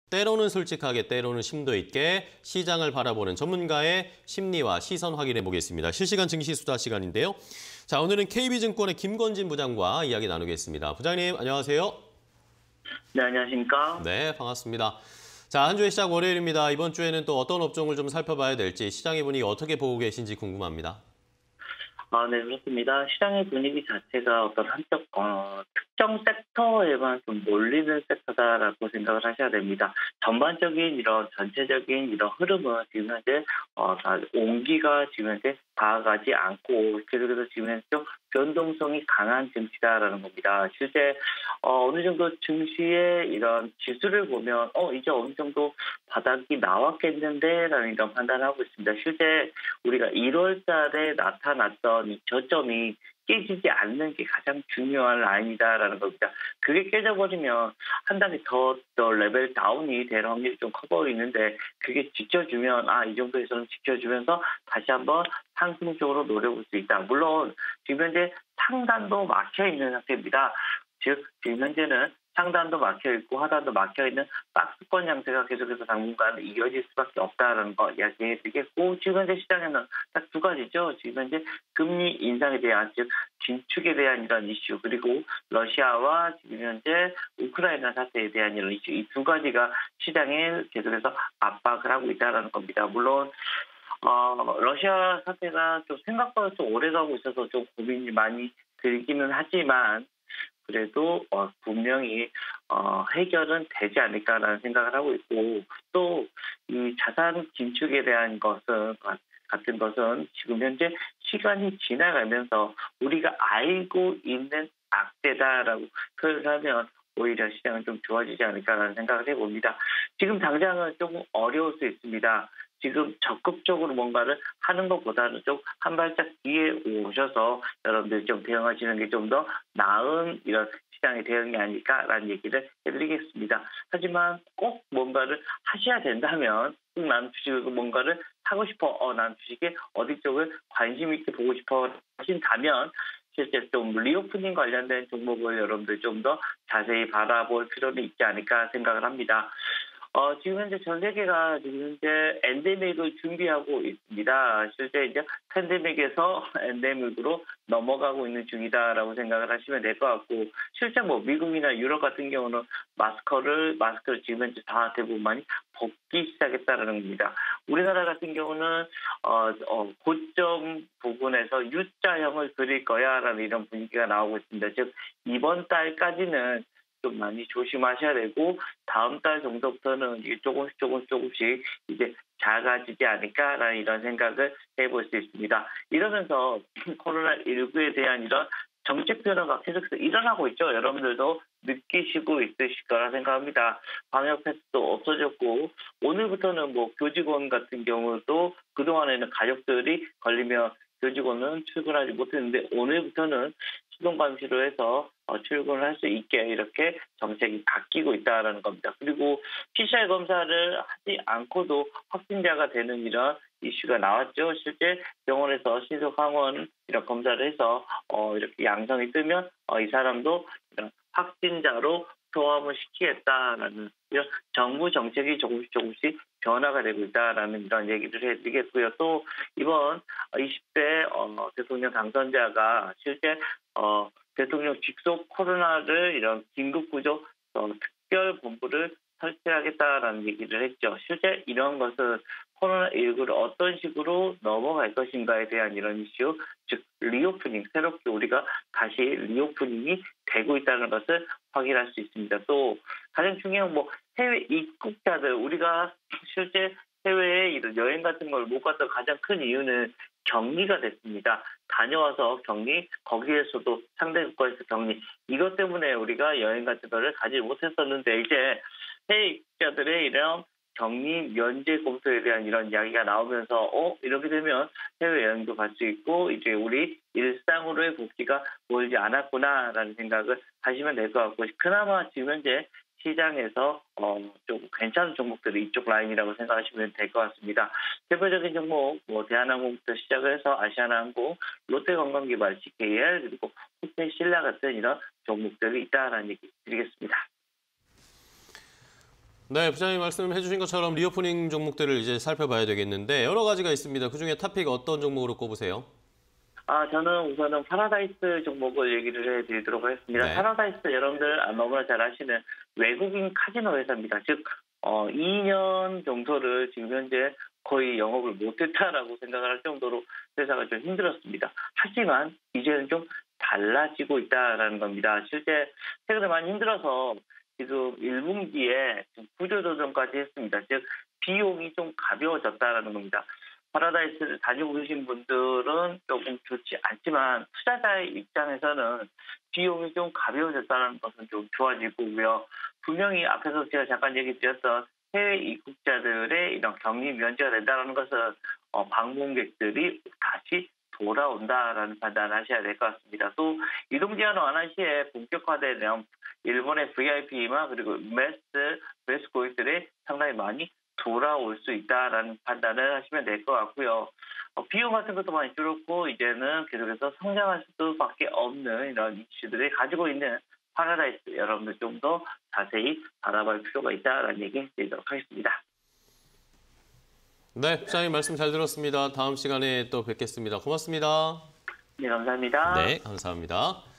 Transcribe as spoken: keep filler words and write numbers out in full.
때로는 솔직하게, 때로는 심도 있게 시장을 바라보는 전문가의 심리와 시선 확인해 보겠습니다. 실시간 증시 수다 시간인데요. 자, 오늘은 케이비증권의 김건진 부장과 이야기 나누겠습니다. 부장님, 안녕하세요. 네, 안녕하십니까? 네, 반갑습니다. 자, 한 주의 시작 월요일입니다. 이번 주에는 또 어떤 업종을 좀 살펴봐야 될지 시장의 분위기 어떻게 보고 계신지 궁금합니다. 아, 네, 그렇습니다. 시장의 분위기 자체가 어떤 한쪽, 어, 특정 섹터에만 좀 몰리는 섹터다라고 생각을 하셔야 됩니다. 전반적인 이런 전체적인 이런 흐름은 지금 현재, 어, 다 온기가 지금 현재 다가가지 않고, 계속해서 지금 현재 좀 변동성이 강한 증시다라는 겁니다. 실제, 어, 어느 정도 증시의 이런 지수를 보면, 어, 이제 어느 정도 바닥이 나왔겠는데, 라는 이런 판단을 하고 있습니다. 실제 우리가 일월 달에 나타났던 이 저점이 깨지지 않는 게 가장 중요한 라인이다라는 겁니다. 그게 깨져버리면 한 단계 더, 더 레벨 다운이 될 확률이 좀 커 보이는데 그게 지켜주면 아, 이 정도에서는 지켜주면서 다시 한번 상승 쪽으로 노려볼 수 있다. 물론 지금 현재 상단도 막혀있는 상태입니다. 즉 지금 현재는 상단도 막혀있고 하단도 막혀있는 박스권 양세가 계속해서 당분간 이어질 수밖에 없다는 거 이야기해 드리겠고, 지금 현재 시장에는 딱 두 가지죠. 지금 현재 금리 인상에 대한, 즉 긴축에 대한 이런 이슈, 그리고 러시아와 지금 현재 우크라이나 사태에 대한 이런 이슈, 이 두 가지가 시장에 계속해서 압박을 하고 있다는 겁니다. 물론 어, 러시아 사태가 좀 생각보다 좀 오래가고 있어서 좀 고민이 많이 들기는 하지만 그래도 어, 분명히 어, 해결은 되지 않을까라는 생각을 하고 있고, 또 이 자산 긴축에 대한 것은 같은 것은 지금 현재 시간이 지나가면서 우리가 알고 있는 악재다라고 표현을 하면 오히려 시장은 좀 좋아지지 않을까라는 생각을 해봅니다. 지금 당장은 조금 어려울 수 있습니다. 지금 적극적으로 뭔가를 하는 것보다는 좀 한 발짝 뒤에 오셔서 여러분들 좀 대응하시는 게 좀 더 나은 이런 시장의 대응이 아닐까라는 얘기를 해드리겠습니다. 하지만 꼭 뭔가를 하셔야 된다면, 난 주식을 뭔가를 하고 싶어, 어, 난 주식에 어디 쪽을 관심 있게 보고 싶어 하신다면 실제 좀 리오프닝 관련된 종목을 여러분들 좀 더 자세히 바라볼 필요는 있지 않을까 생각을 합니다. 어, 지금 현재 전 세계가 지금 현재 엔데믹을 준비하고 있습니다. 실제 이제 팬데믹에서 엔데믹으로 넘어가고 있는 중이다라고 생각을 하시면 될 것 같고, 실제 뭐 미국이나 유럽 같은 경우는 마스크를 마스크를 지금 현재 다 대부분 많이 벗기 시작했다라는 겁니다. 우리나라 같은 경우는 어, 어, 고점 부분에서 U자형을 그릴 거야라는 이런 분위기가 나오고 있습니다. 즉 이번 달까지는 좀 많이 조심하셔야 되고, 다음 달 정도부터는 이게 조금씩 조금씩 조금씩 이제 작아지지 않을까라는 이런 생각을 해볼 수 있습니다. 이러면서 코로나십구에 대한 이런 정책 변화가 계속해서 일어나고 있죠. 여러분들도 느끼시고 있으실 거라 생각합니다. 방역 패스도 없어졌고, 오늘부터는 뭐 교직원 같은 경우도 그동안에는 가족들이 걸리면 교직원은 출근하지 못했는데 오늘부터는 수동감시로 해서 출근을 할 수 있게 이렇게 정책이 바뀌고 있다는 겁니다. 그리고 피씨알 검사를 하지 않고도 확진자가 되는 이런 이슈가 나왔죠. 실제 병원에서 신속 항원 이런 검사를 해서 어, 이렇게 양성이 뜨면 어, 이 사람도 이런 확진자로 소화을 시키겠다라는 이런 정부 정책이 조금씩 조금씩 변화가 되고 있다라는 이런 얘기를 해드리겠고요. 또 이번 이십 대 어, 대통령 당선자가 실제 어, 대통령 직속 코로나를 이런 긴급구조 어, 특별본부를 설치하겠다라는 얘기를 했죠. 실제 이런 것은 코로나십구를 어떤 식으로 넘어갈 것인가에 대한 이런 이슈, 즉 리오프닝, 새롭게 우리가 다시 리오프닝이 되고 있다는 것을 확인할 수 있습니다. 또 가장 중요한 뭐 해외 입국자들, 우리가 실제 해외에 이런 여행 같은 걸 못 갔던 가장 큰 이유는 격리가 됐습니다. 다녀와서 격리, 거기에서도 상대 국가에서 격리, 이것 때문에 우리가 여행 같은 거를 가지 못했었는데 이제 해외 입국자들의 이런 격리 면제 검토에 대한 이런 이야기가 나오면서 어 이렇게 되면 해외 여행도 갈 수 있고 이제 우리 일상으로의 복귀가 보이지 않았구나라는 생각을 하시면 될 것 같고, 그나마 지금 현재 시장에서 어, 좀 괜찮은 종목들이 이쪽 라인이라고 생각하시면 될 것 같습니다. 대표적인 종목, 뭐 대한항공부터 시작을 해서 아시아나항공, 롯데관광개발, 씨케이엘, 그리고 호텔신라 같은 이런 종목들이 있다라는 얘기 드리겠습니다. 네, 부장님 말씀해 주신 것처럼 리오프닝 종목들을 이제 살펴봐야 되겠는데 여러 가지가 있습니다. 그중에 탑픽 어떤 종목으로 꼽으세요? 아, 저는 우선은 파라다이스 종목을 얘기를 해드리도록 하겠습니다. 네. 파라다이스 여러분들 너무나 잘 아시는 외국인 카지노 회사입니다. 즉, 어, 이 년 정도를 지금 현재 거의 영업을 못했다라고 생각을 할 정도로 회사가 좀 힘들었습니다. 하지만 이제는 좀 달라지고 있다라는 겁니다. 실제 최근에 많이 힘들어서 지금 일 분기에 구조조정까지 했습니다. 즉, 비용이 좀 가벼워졌다라는 겁니다. 파라다이스를 다니고 계신 분들은 조금 좋지 않지만 투자자의 입장에서는 비용이 좀 가벼워졌다는 것은 좀 좋아지고요. 분명히 앞에서 제가 잠깐 얘기 드렸던 해외 입국자들의 이런 격리 면제가 된다는 것은 어, 방문객들이 다시 돌아온다라는 판단을 하셔야 될 것 같습니다. 또 이동 제한 완화 시에 본격화되는 일본의 브이아이피만 그리고 매스, 매스 고객들이 상당히 많이 돌아올 수 있다라는 판단을 하시면 될 것 같고요. 어, 비용 같은 것도 많이 줄었고 이제는 계속해서 성장할 수밖에 없는 이런 이슈들이 가지고 있는 파라다이스 여러분들 좀 더 자세히 알아볼 필요가 있다라는 얘기 드리도록 하겠습니다. 네, 부장님 말씀 잘 들었습니다. 다음 시간에 또 뵙겠습니다. 고맙습니다. 네, 감사합니다. 네, 감사합니다.